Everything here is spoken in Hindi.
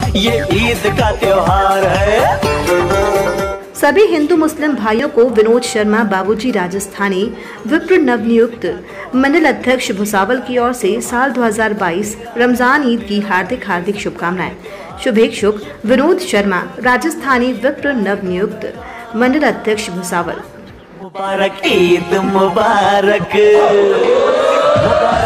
ये ईद का त्योहार है। सभी हिंदू मुस्लिम भाइयों को विनोद शर्मा बाबूजी राजस्थानी विप्र नवनियुक्त मंडल अध्यक्ष भुसावल की ओर से साल 2022 रमजान ईद की हार्दिक शुभकामनाएं। शुभेच्छुक विनोद शर्मा राजस्थानी विप्र नवनियुक्त मंडल अध्यक्ष भुसावल। मुबारक ईद मुबारक।